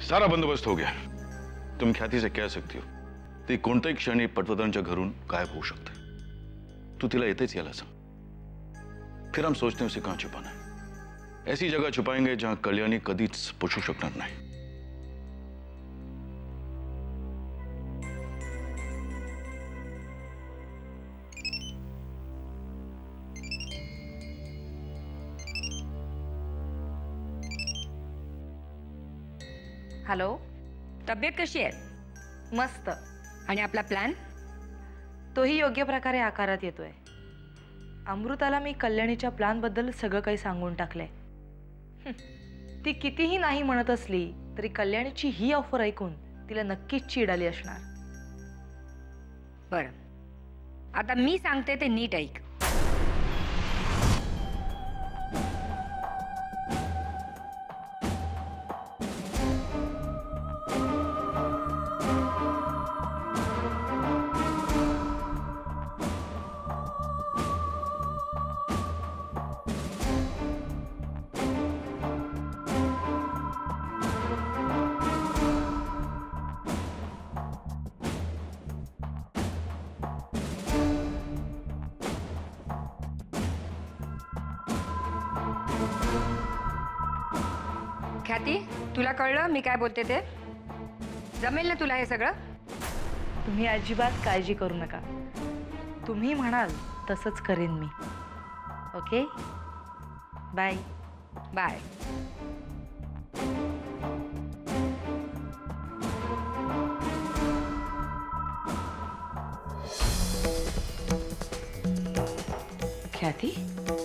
सारा बंदोबस्त हो गया। तुम ख्याति से कह सकती हो ती कोणत्याही क्षणी पटवर्धनच्या घरून गायब होऊ शकते। तू तिला येतेच यायला सांग। फिर हम सोचते हैं उसे कहां छुपाना है। ऐसी जगह छुपाएंगे जहां कल्याणी कधीच पोचू शकणार नाही। हॅलो, तब्येत कशी आहे? मस्त। आणि आपला प्लॅन? तोही योग्य प्रकारे आकारात येतोय। अमृताला मी कल्याणीच्या प्लॅन बद्दल सगळं काही सांगून टाकलंय। ती कितीही नाही म्हणत असली तरी कल्याणीची ही ऑफर ऐकून तिला नक्कीच चीड आली असणार। बरं, आता मी सांगते ते नीट ऐक। ख्याती, तुला कळलं मी काय बोलते ते? जमेल ना तुला हे सगळं? तुम्ही अजिबात काळजी करू नका। तुम्ही म्हणाल तसंच करेन मी। Okay, bye bye. ख्याती,